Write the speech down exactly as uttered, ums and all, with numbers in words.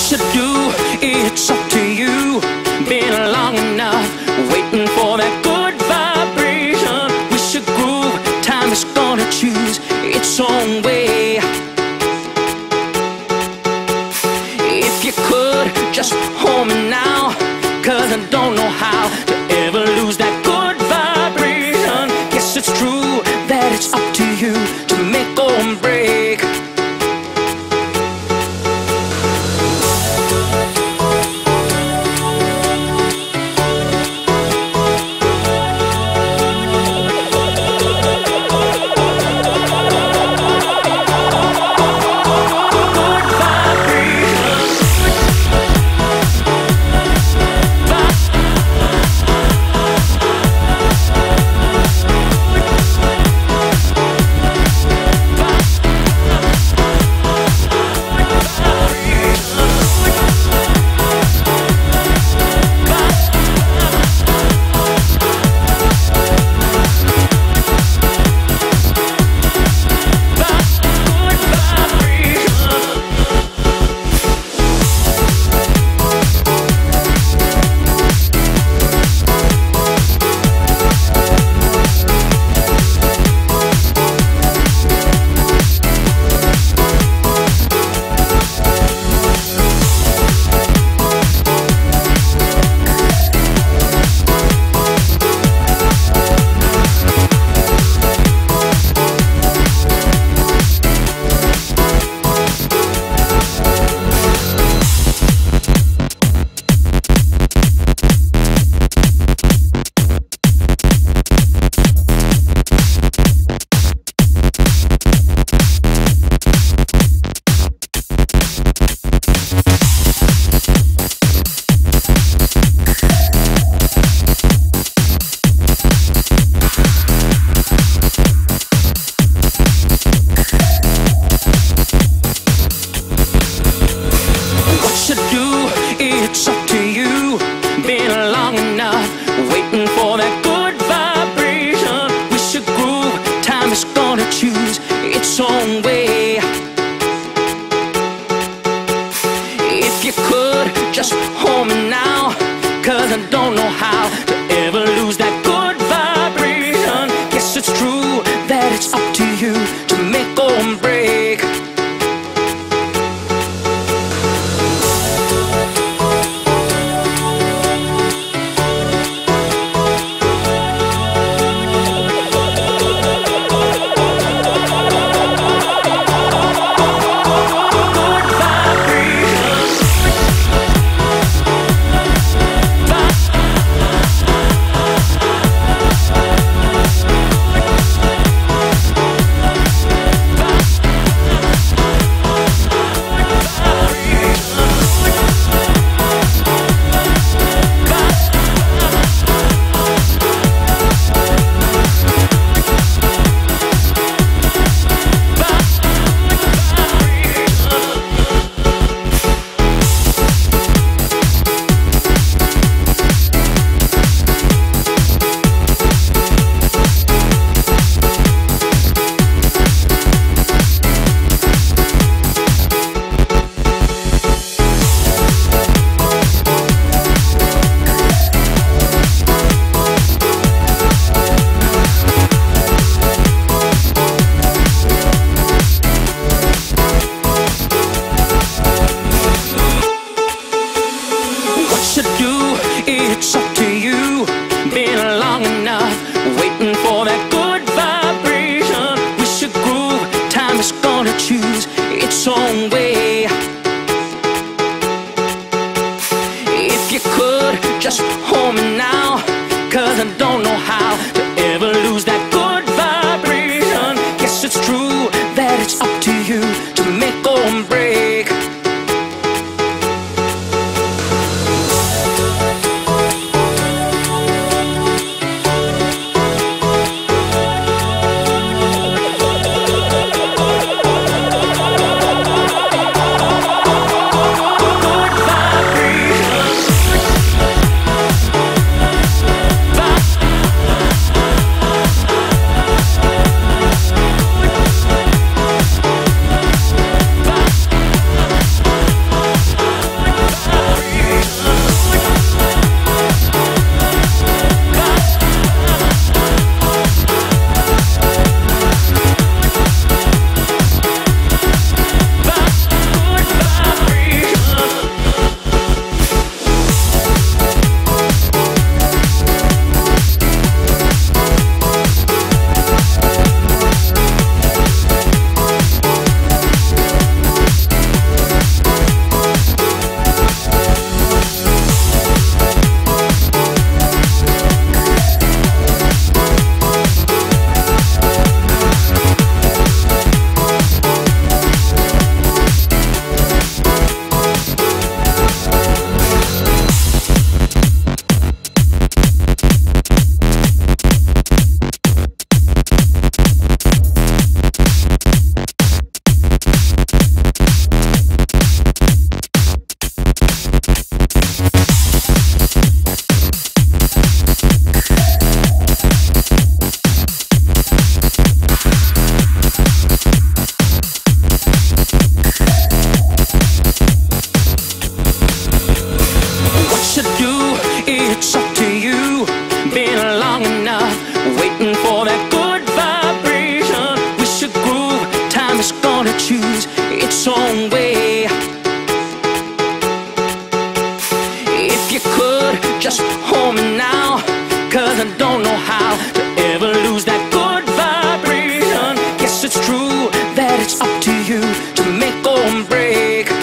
you do, it's up to you. Been long enough waiting for that good vibration. We should groove, time is gonna choose its own way. If you could just hold me now, cause I don't know how to ever lose that good vibration. Guess it's true that it's up to you to make or break. It's up to you. Been long enough waiting for that good vibration. We should groove, time is gonna choose its own way. If you could just hold me now, cause I don't know how to ever lose that good vibration. Guess it's true that it's up to you to make or break. It's up to you. Been long enough waiting for that good vibration. We should groove, time is gonna choose its own way. If you could just hold me now, cause I don't know how to ever lose that good vibration. Guess it's true that it's up to you to make or break. wrong way. If you could just hold me now, 'cause I don't know how to ever lose that good vibration. Guess it's true that it's up to you to make or break.